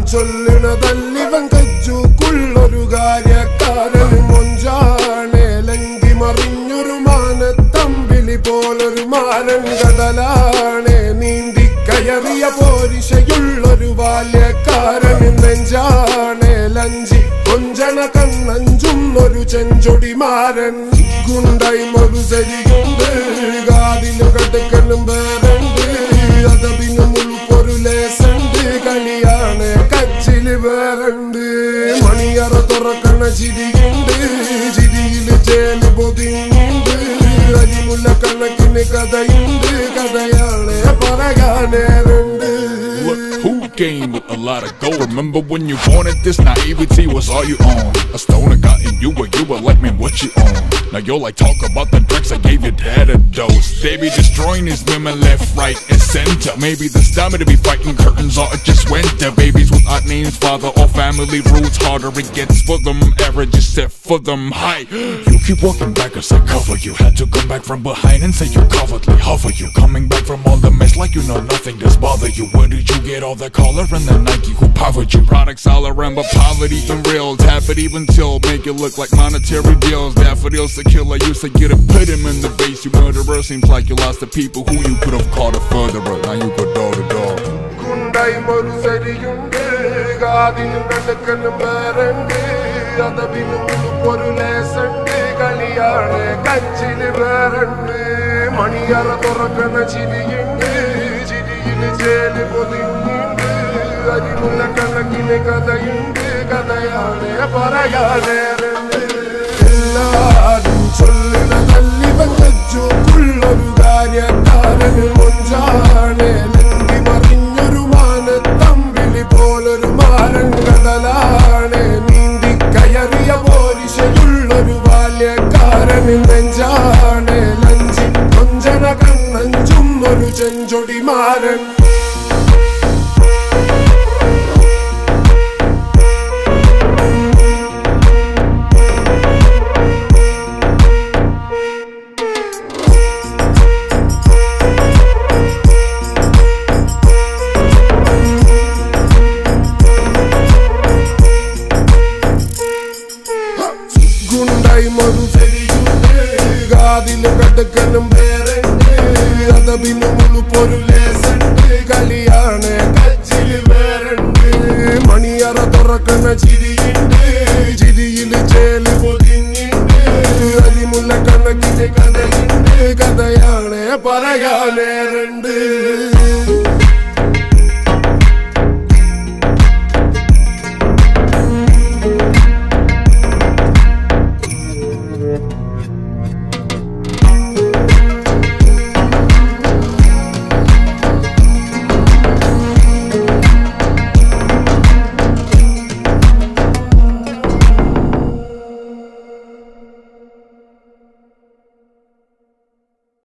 ചൊല്ലണതല്ലിവൻ കജ്ജുക്കുള്ളൊരു കാര്യക്കാരൻ മൊഞ്ചാണ് ലങ്കി മറിഞ്ഞൊരു മാനത്തമ്പിളി പോലൊരു മാരൻ കടലാണ് നീന്തിക്കയറിയ പോരിശയുള്ളൊരു ബാല്യക്കാരൻ നെഞ്ചാണ് ലഞ്ചി കൊഞ്ചണ കണ്ണഞ്ചുന്നൊരു ചെഞ്ചൊടിമാരൻ ഗുണ്ടായി മറുസരിയുണ്ട് കാതിലും കടുക്കലും വേറുണ്ട് അതപിനും ഉൾപ്പൊരു ലേസുണ്ട് കളിയാണ് കച്ചില് വേറുണ്ട് മണിയറ തുറക്കണ ചിരിയുണ്ട് ചിരിയില് ചേല് പൊതിഞ്ഞുണ്ട് അരിമുല്ല കണക്കിന് കഥയുണ്ട് കഥയാണ് പറയാനേറുണ്ട്. Game with a lot of gold. Remember when you wanted this? Naivety was all you own. A stoner got in you, but you were like, man, what you own? Now you're like, talk about the drugs I gave you, that a dose. They be destroying these women left, right, and center. Maybe the stomach to be fighting curtains or it just went to babies with odd names, father or family roots. Harder it gets for them, average is set for them high. You keep walking back as I cover you. Had to come back from behind and say you cowardly hover you. Coming back from all the mess like you know nothing does bother you. Where did you get all that collar and the Nike who powered you? Products all around but poverty and real. Tap it even till make it look like monetary deals. Daffodils the killer used to get it, put him in the base. You murderer, seems like you lost the people who you could have called a furtherer. Now you go door to door. Gundai marusariyunde gaadilum nadakkanum verunde adabinum ulporu lesunde kaliyane kachile verunde maniyara thorakana chiriyunde chiriyile jele podinunde arimulla kanakine kadayunde kadayane parayanerunde ellarum chollinadallivan kajjukulloru കാര്യക്കാരൻ മൊഞ്ചാണ് ലങ്കി മറിഞ്ഞൊരു മാനത്തമ്പിളി പോലൊരു മാരൻ കടലാണ് നീന്തിക്കയറിയ പോരിശയുള്ളൊരു ബാല്യക്കാരൻ നെഞ്ചാണ് ലഞ്ചി കൊഞ്ചണ കണ്ണഞ്ചുന്നൊരു ചെഞ്ചൊടിമാരൻ കാതിലും കടുക്കലും വേറുണ്ട് അതപിനും ഉൾപ്പൊരു ലേസുണ്ട് കളിയാണ് കച്ചില് വേറുണ്ട് മണിയറ തുറക്കണ ചിരിയുണ്ട് ചിരിയില് ചേല് പൊതിഞ്ഞുണ്ട് അരിമുല്ല കണക്കിന് കഥയുണ്ട് കഥയാണ് പറയാനേറുണ്ട്.